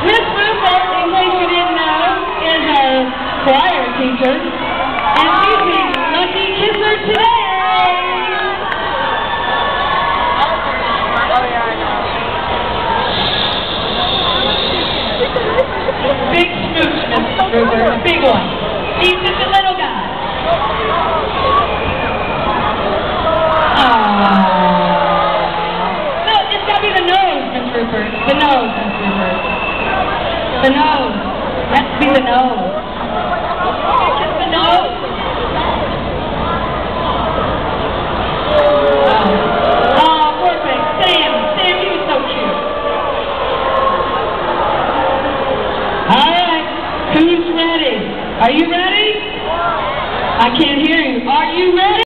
Miss Rupert, in case you didn't know, is our choir teacher, and she's the lucky kisser today. Big smooch, Miss Rupert, a big one. He's just a little guy. No, it's got to be the nose, Miss Rupert. The nose, Miss Rupert. The nose. That's to be the nose. Kiss the nose. Oh, perfect. Sam, he was so cute. All right, who's ready? Are you ready? I can't hear you. Are you ready?